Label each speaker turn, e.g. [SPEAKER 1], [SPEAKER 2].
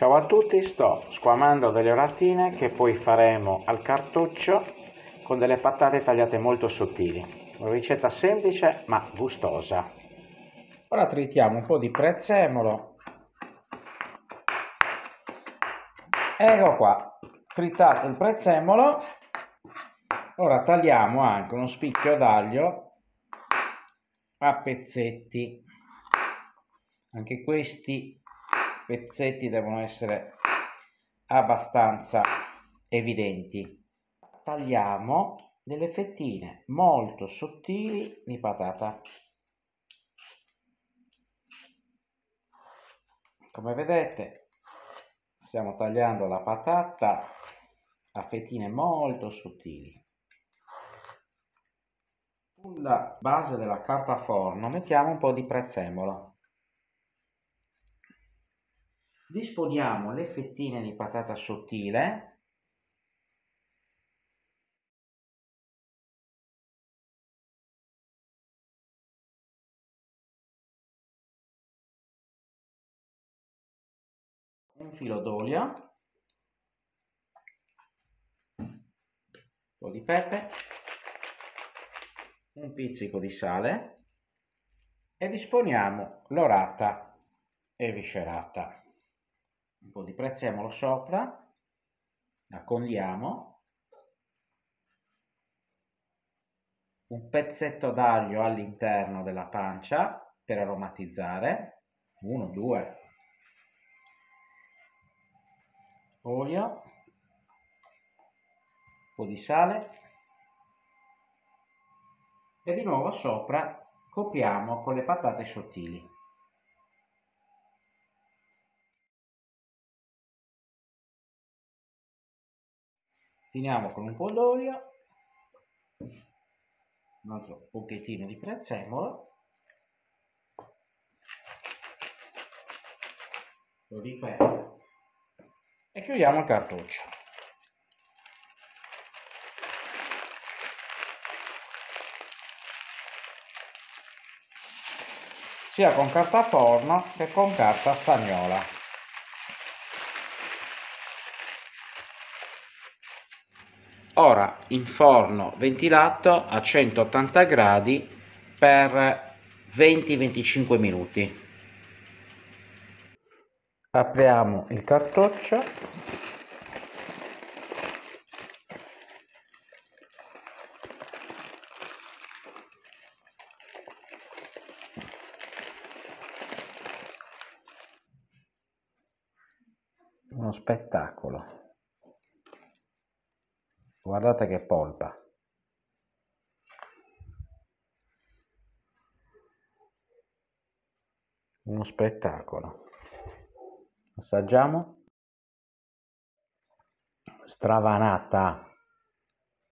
[SPEAKER 1] Ciao a tutti, sto squamando delle oratine che poi faremo al cartoccio con delle patate tagliate molto sottili. Una ricetta semplice ma gustosa. Ora tritiamo un po' di prezzemolo. Ecco qua, tritato il prezzemolo. Ora tagliamo anche uno spicchio d'aglio a pezzetti. Anche questi pezzetti devono essere abbastanza evidenti. Tagliamo delle fettine molto sottili di patata. Come vedete, stiamo tagliando la patata a fettine molto sottili. Sulla base della carta forno mettiamo un po' di prezzemolo. Disponiamo le fettine di patata sottile. Un filo d'olio, un po' di pepe, un pizzico di sale e disponiamo l'orata eviscerata. Un po' di prezzemolo sopra, la condiamo, un pezzetto d'aglio all'interno della pancia per aromatizzare, 1-2, olio, un po' di sale e di nuovo sopra copriamo con le patate sottili. Finiamo con un po' d'olio, un altro pochettino di prezzemolo, lo ripeto, e chiudiamo il cartoccio. Sia con carta forno che con carta stagnola. Ora in forno ventilato a 180 gradi per 20-25 minuti. Apriamo il cartoccio. Uno spettacolo. Guardate che polpa. Uno spettacolo. Assaggiamo. Stravanata.